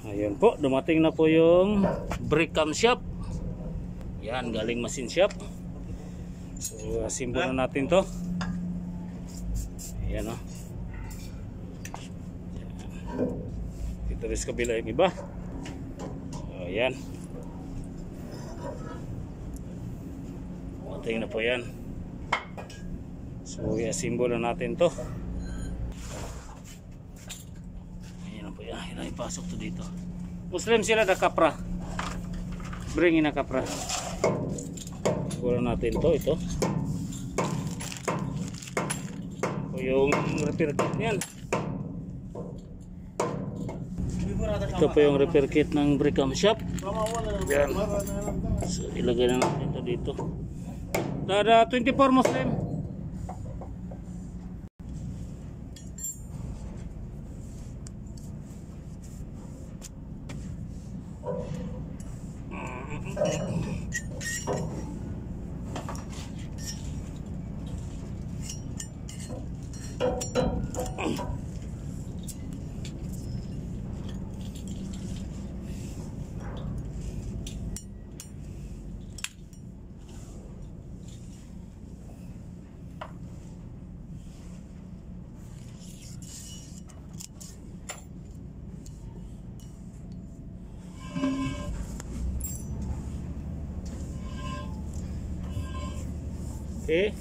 Ayun po, dumating na po yung brake cam shop. Yan, galing machine shop. So, assemble na natin to. Ayan o. Dito rin sa kabila yung iba. So, ayan. Dumating na po yan. So, i-assemble na natin to. Ipasok to dito. Muslim sila na kapra. Bring in na kapra. Kuha natin to, ito. O yung repair kit niyan. Ito po yung repair kit ng brake cam shop. Yan. So ilagay na natin to dito. Tada 24 Muslim. Okay.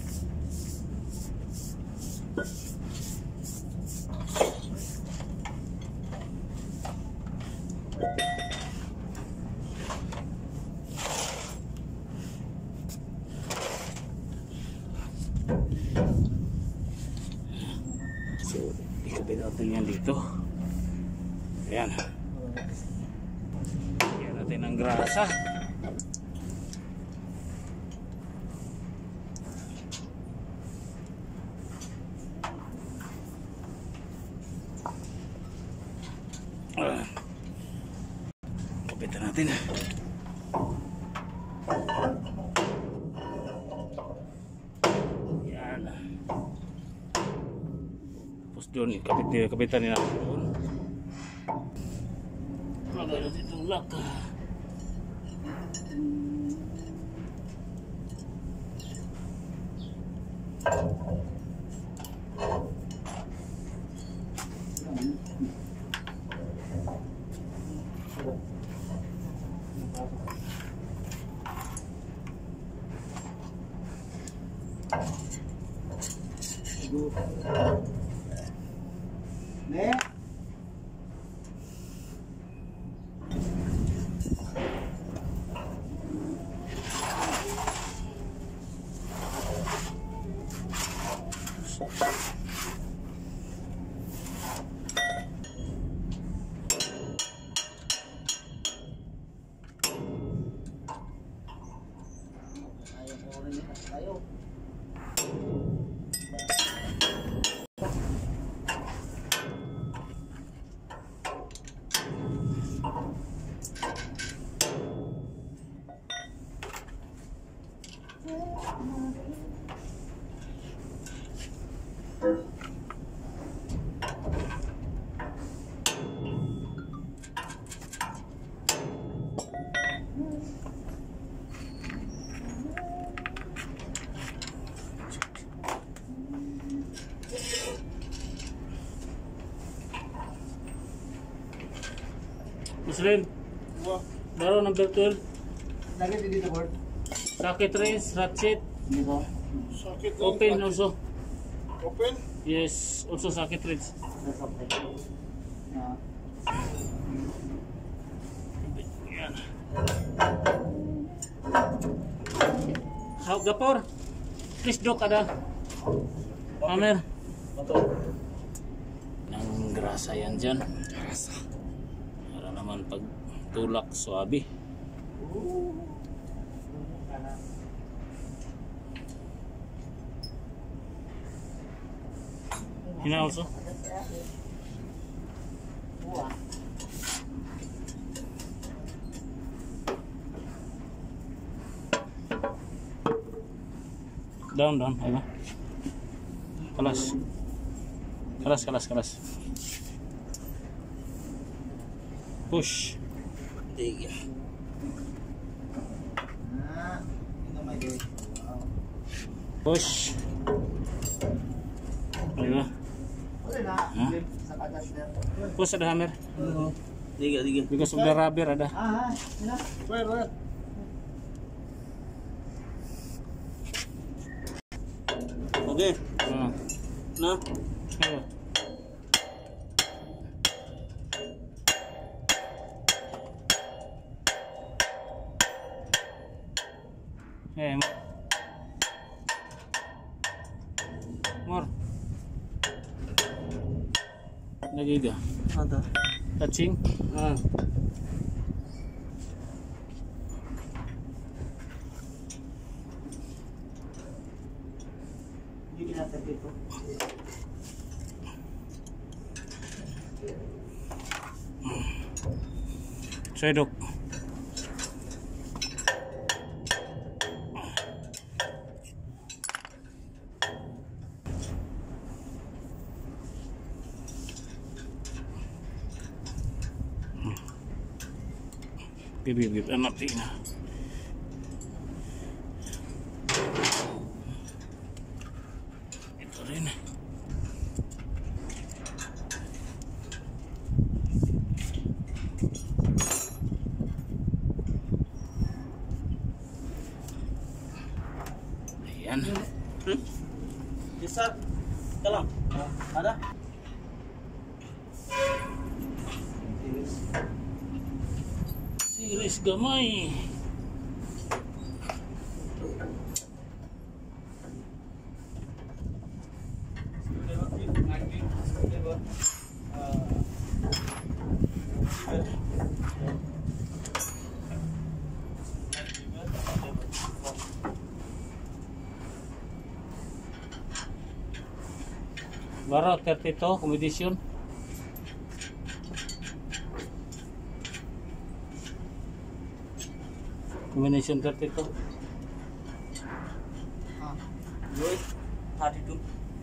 So, ikabit natin yan dito. Ayan. Ayan natin ang grasa. Kapitan natin. Yan. Tapos doon, kapitan nila doon. Lagay natin itong lock. Ne? Ayaw. Muslim, baro number 12. Lagi dito board. Socket race, ratchet. Dito. Socket Open also. Open? Yes, also socket race. That's okay. Yan. Gapor, please dok ada. Amer. Nang grasa yan dyan. Grasa. Para naman pag tulak swabe. Hina also. Down, ayo. Kelas. Push. Tiga. Ah, ini namanya guys. Wow. Push. Ayo. Boleh na. Hah? Sa katas na. Push ada hammer. Tiga. Because of the rubber ada. Ina. Where? Oke. Nah. Nah. Ayo. More. Lagi ga? Ada. Touching. Hindi kinatag ito. Sedok. Bibit anak tina. Ito rin. Ayan. Bisa. Dalam. Ada. Siris gamay. Baru 32 competition. Combination 32. Good. 32.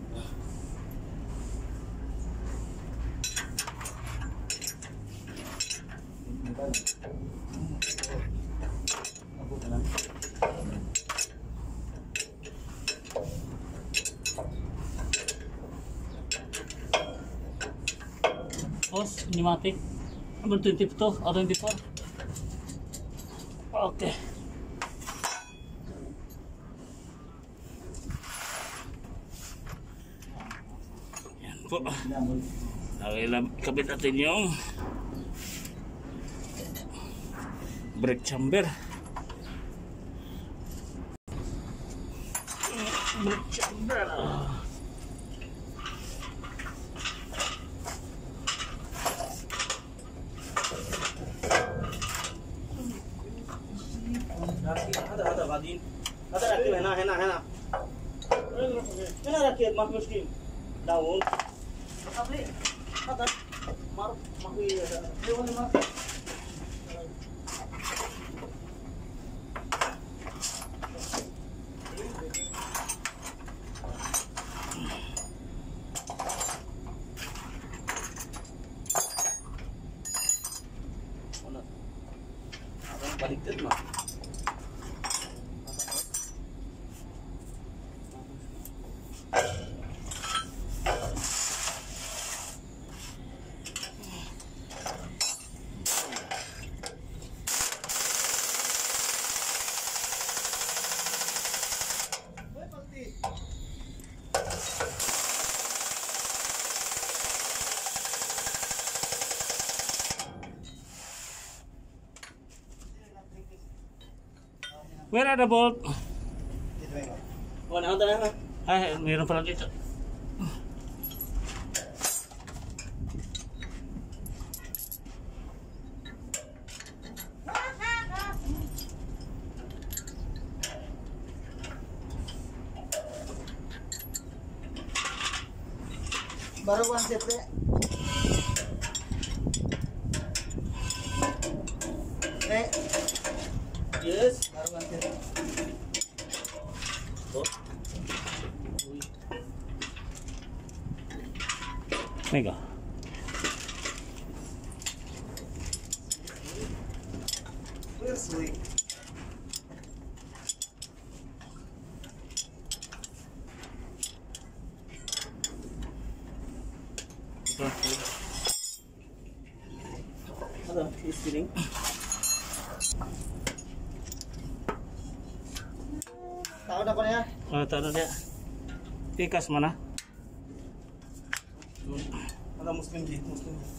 Os, pneumatic. Number 22 or 24. Okay. Yan po. Kabit natin yung brake chamber. Brake chamber. Ada Badin. Ada rakib hena. Hena rakib mas muslim. Daun. Tapi ada mar mahui ada. Dewan mas. Balik dit mah. Where are the bolt? Oh, nah, ada. Ay, mayroon pala dito. Baru one set deh. Yes. Baru one set. Mega. week. Ano? Steering? Tao na ko na yan. Tara dia. Tikas mana? Ano, Muslim di? Muslim di?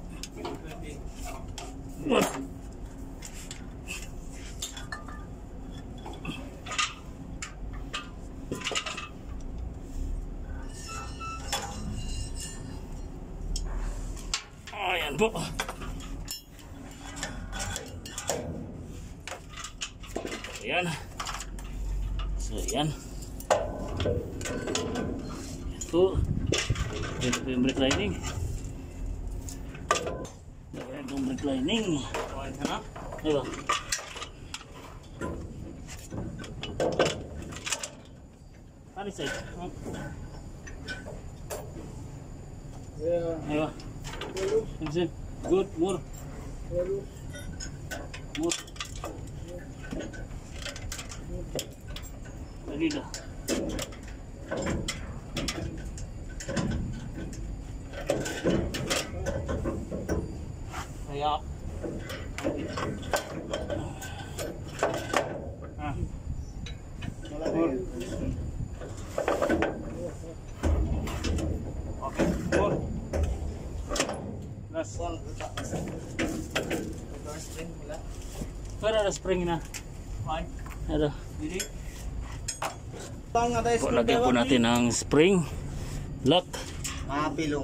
Ayan po. Ayan. So, ayan. Ito. Ito po yung brake lining. Ayan itong brake lining. Okay ka na? Diba? Ano side? Yeah. Diba? Good. Good. More. More. Dali na. Kaya. Ah. More. Okay. More. Last. Door spring wala. Para na spring na. Fine. Ano? Dili. Tang ada Po, lagyan po natin ang spring lock. Mga pilong.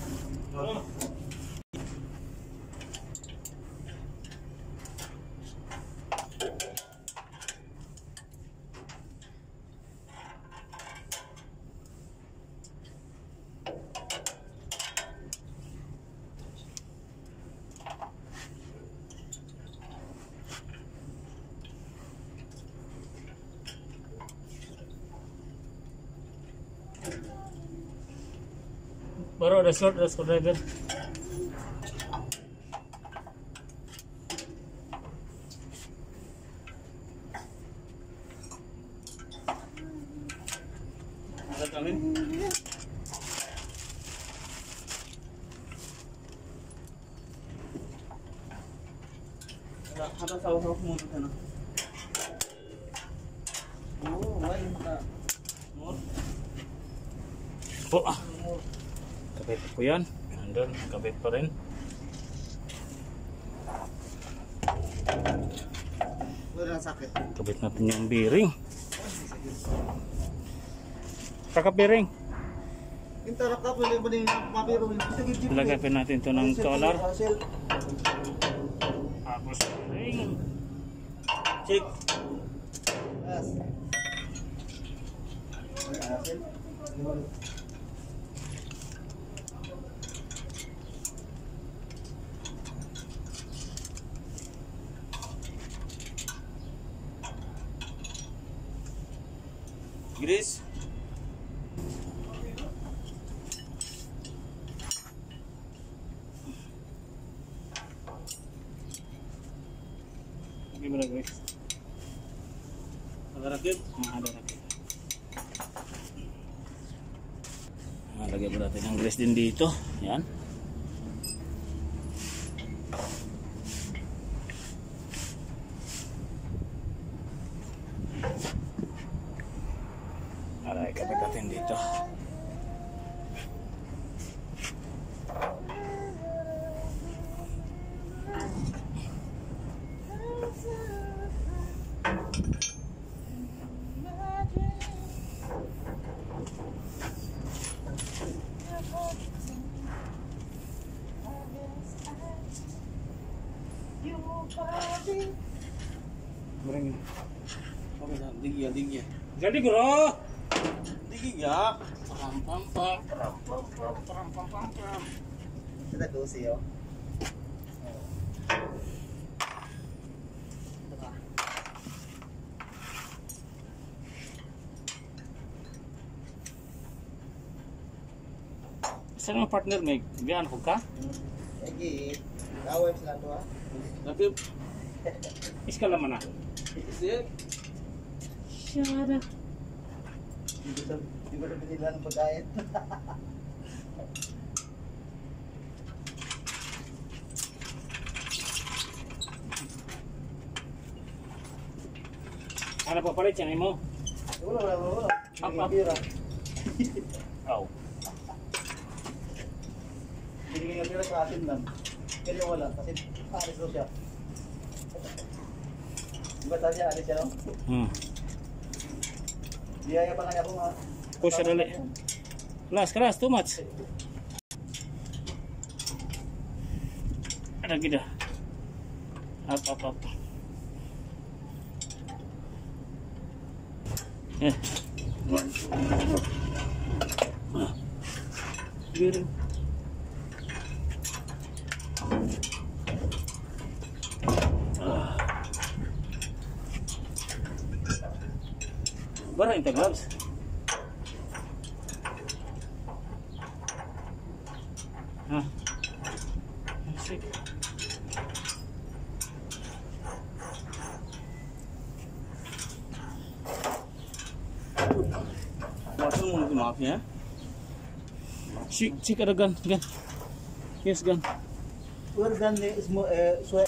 Baru ada short, ada screwdriver. Ada kami. Ada sawo-sawo muna ka na. Oo, wala. More. Po. Kabit po yan. Andun, kabit pa rin. Wala nang sakit. Kabit natin yung bearing. Kakap bearing. Yung tarak ka, pwede ba din mapiro? Ilagay pa natin ito ng collar. Tapos bearing. Check. Yes. Grease. Gimana guys? Ada rakit. Ada lagi. Lagyan po natin ang grease din dito. Yan. Aray, kabit natin dito. Bring. Okay na, digya, digya. Jadi bro. Digya. Pam pam pam pam pam pam pam pam pam. Kita dosi yo. Saan ang partner may biyan ko ka? Lagi, kaway sila to ha. Rakit. Iskala mana? Isip. Syara. Di ba na binilan ng pagkain? Ano pa palit yan mo? Wala. Apa? Pira. Aw. Binigay nga pira sa atin lang. Kaya wala, kasi alis daw siya. Diba sabi niya, alis siya no? Biyaya pa kanya akong Push na dali. Keras, too much. Ada gida. Up. Biru. Bara inte gloves. Shit. Water mo na maaf ya. Cik ada gun. Yes, gun. Where dan sweat.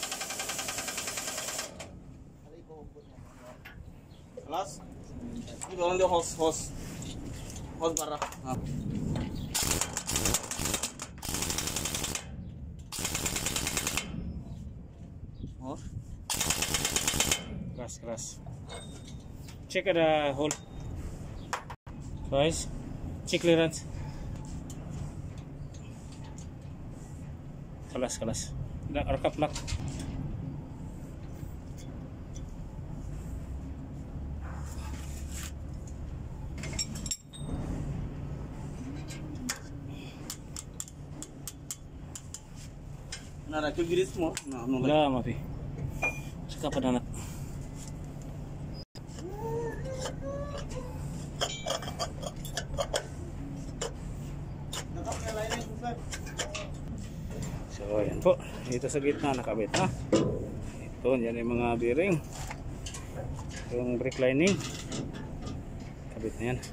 Kelas. Ini orang dia host bara. Keras. Cek ada hole. Guys, cek clearance. Kelas. Udah rekap lak. Nah, rakil giris mo. Nah, no. Udah, maaf. Suka pada anak. So, yan po. Dito sa gitna nakabit na. Ito, yan yung mga bearing. Yung brake lining. Kabit na yan.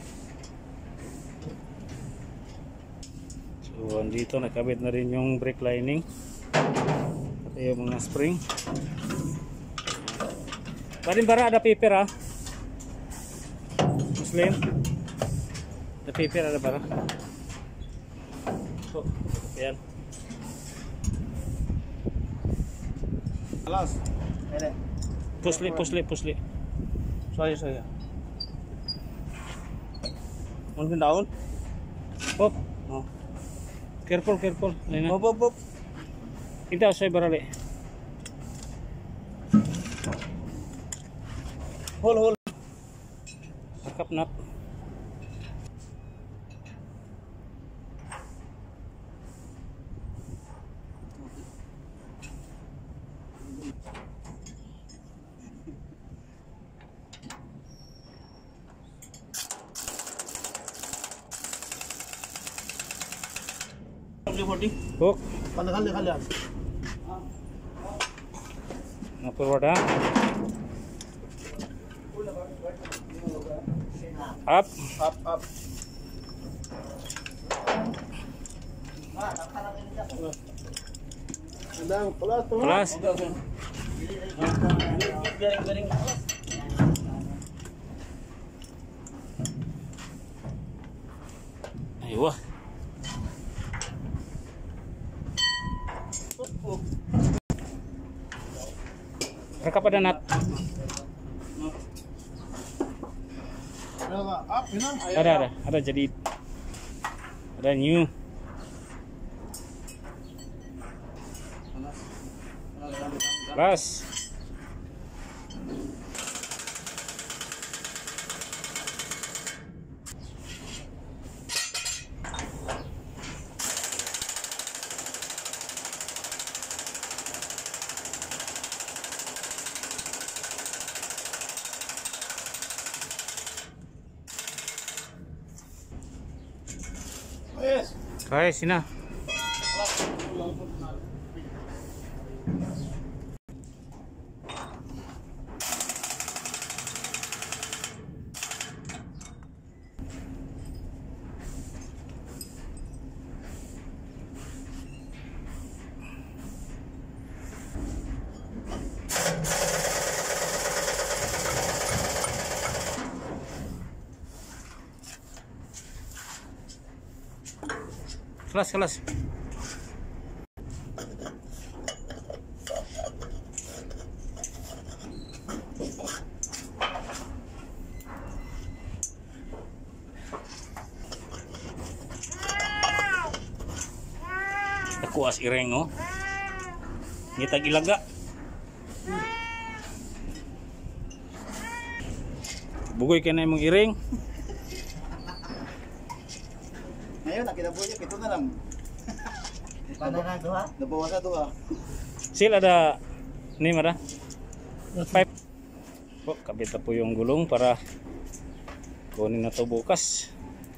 So, dito nakabit na rin yung brake lining. Pati yung mga spring. Bara ada paper Muslim. Ada paper ada bara. So, yan. Alas. Ele. Pusli. Saya. Mungkin daun. Hop. Oh. Careful. Ayun na. Hop. Ito, soy barali. Hol. Akap nap. Hook. Kali. Forward ha. Up. Kelas. Garing. Ayo. Rekap ada nut. Ada jadi. Ada new. Kelas. Kaya sina. Kalas, kalas. Kuas ireng oh. Ngitag ilaga. Bugoy ka na imong ireng. Ngayon, nakita po niya, pito na lang. Paano na ito ha? Nabawas na ito ah. Sila ada ni mara. Pipe. Po, kabit na po yung gulong para kunin na to bukas.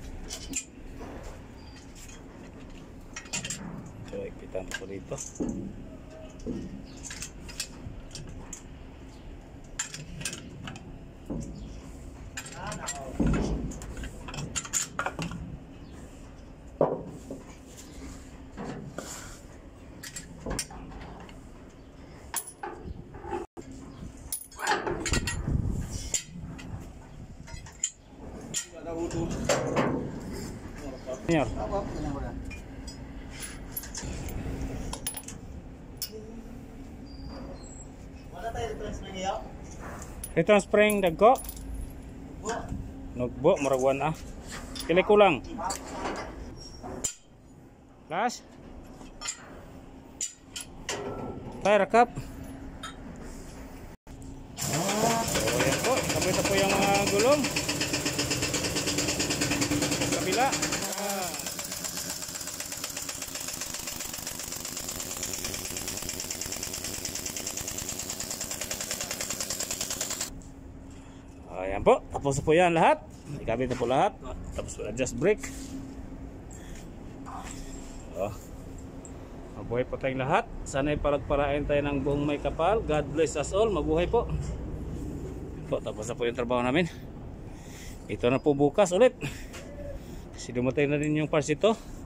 So, ipitan po dito. Senyor. Apa? Ganyan ko na. Wala tayo reference na ngayon? Return spring dagko. Nugbo muraguan ah. Pili kulang. Flash. Tire cup. So yan po, kapit na po yung gulong. Kabila. Ayan po, tapos po yan lahat. Ikabit na po lahat. Tapos adjust brake. Mabuhay po tayong lahat. Sana'y palagpalain tayo ng buong may kapal. God bless us all. Mabuhay po. Tapos na po yung trabaho namin. Ito na po bukas ulit. Kasi dumatay na din yung parts ito.